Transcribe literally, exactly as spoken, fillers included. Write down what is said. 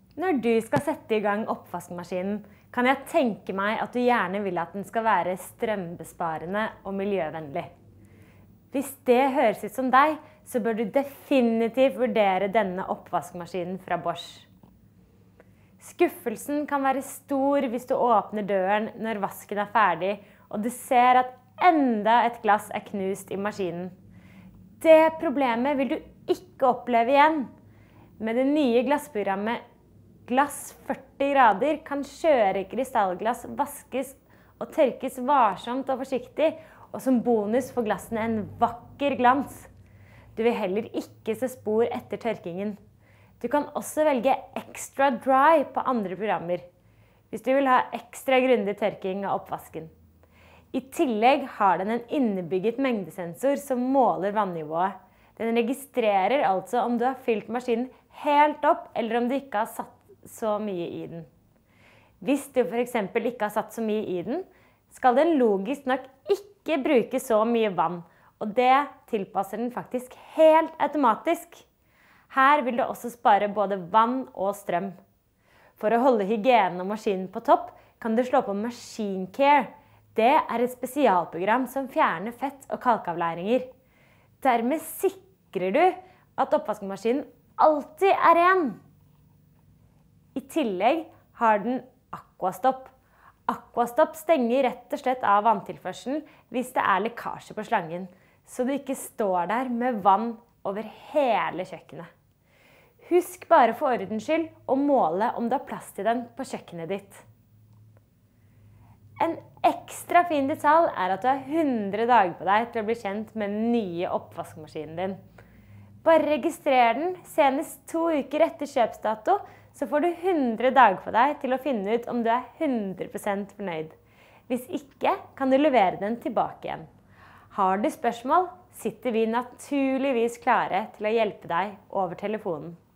Når du skal sette i gang oppvaskmaskinen, kan jeg tenke meg at du gjerne vil at den skal være strømbesparende og miljøvennlig. Hvis det høres ut som deg, så bør du definitivt vurdere denne oppvaskmaskinen fra Bosch. Skuffelsen kan være stor hvis du åpner døren når vasken er ferdig, og du ser at enda et glass er knust i maskinen. Det problemet vil du ikke oppleve igjen. Med det nye glassprogrammet Glass førti grader kan skjøre krystallglass vaskes og tørkes varsomt og forsiktig, og som bonus får glassene en vakker glans. Du vil heller ikke se spor etter tørkingen. Du kan også velge Extra Dry på andre programmer, hvis du vil ha ekstra grundig tørking av oppvasken. I tillegg har den en innebygget mengdesensor som måler vannivået. Den registrerer altså om du har fylt maskinen helt opp, eller om du ikke har satt så mye i den. Hvis du for eksempel ikke har satt så mye i den, skal den logisk nok ikke bruke så mye vann, og det tilpasser den faktisk helt automatisk. Her vil du også spare både vann og strøm. For å holde hygienen og maskinen på topp, kan du slå på Machine Care. Det er et spesialprogram som fjerner fett og kalkavleiringer. Dermed sikrer du at oppvaskmaskinen alltid er ren. I tillegg har den Aquastop. Aquastop stenger rett og slett av vanntilførselen hvis det er lekkasje på slangen, så du ikke står der med vann over hele kjøkkenet. Husk bare for ordens skyld å måle om du har plass til den på kjøkkenet ditt. En ekstra fin detalj er at du har hundre dager på deg til å bli kjent med den nye oppvaskmaskinen din. Bare registrer den senest to uker etter kjøpsdato, så får du hundre dager på deg til å finne ut om du er hundre prosent fornøyd. Hvis ikke, kan du levere den tilbake igjen. Har du spørsmål, sitter vi naturligvis klare til å hjelpe deg over telefonen.